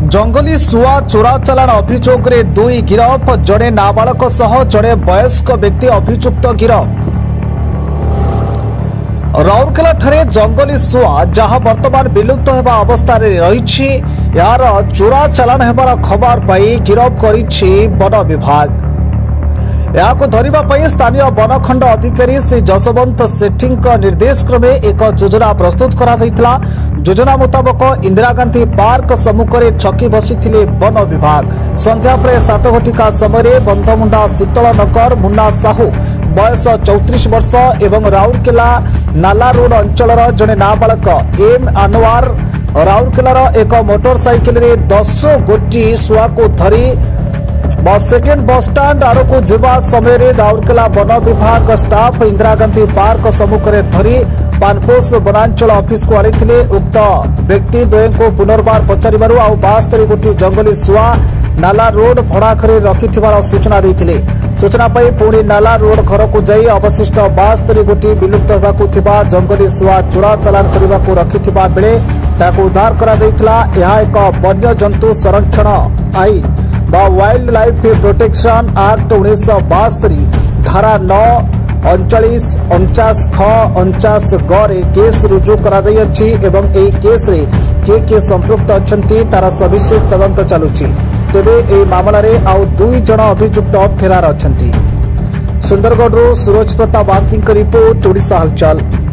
जंगली सुआ चोरा चालाण अभियोग में 2 गिरफ, जड़े नाबालक सह जड़े वयस्क व्यक्ति अभियुक्त गिरफ। राउरकेला ठारे जंगली सुआ जहां वर्तमान विलुप्त होगा अवस्था रही यार चोरा चालाण होबार खबर पाई गिरफ करिछि वन विभाग। यहाँ धरने स्थानीय वनखंड अधिकारी श्री जसवंत सेठी निर्देश क्रमे एक योजना प्रस्तुत करा। योजना मुताबक इंदिरा गांधी पार्क सम्मुखें छकी बसिथिले वन विभाग। संध्या प्राय 7 घटिका समय बंधमुंडा शीतलनगर मुन्ना साहू बयस 34 वर्ष एवं राउरकेला नाला रोड अंचल जड़े नाबालक एम अनवर राउरकेलार एक मोटरसाइकेल रे 10 गोटी शुआ को धरी सेकेंड बस स्टाण्ड आड़क जावा समय राउरकेला वन विभाग स्टाफ इंदिरा गांधी पार्क सम्मुखें धरी पानपोष वनांचल ऑफिस को आनी। उक्त व्यक्ति द्वय को पुनर्बार पचारू आउ 72 गोटी जंगली सुआ नाला रोड भड़ाखरे रखिथिबार सूचना देथिले। सूचना पाई पुणी नाला रोड घर को जाई अवशिष्ट 72 गोटी विलुप्त होबाकु थिबा जंगली सुआ चोरा चालाण करबाकु रखिथिबा बेले ताकु उद्धार करा जायतिला। यह एक वन्य जंतु संरक्षण आईन बा वाइल्ड लाइफ प्रोटेक्शन एक्ट 1972 धारा 9, 39, 49 ख 49 ग रे केस रुजु करा जायछि एवं एई केस रे के संपृक्त अछंती तार सविशेष तदंत चालुछि। तेबे एई मामला रे आउ 2 जण अभियुक्त फेरार अछंती। सुंदरगढ़ सूरज प्रताप बांती रिपोर्ट ओडिशा हलचल।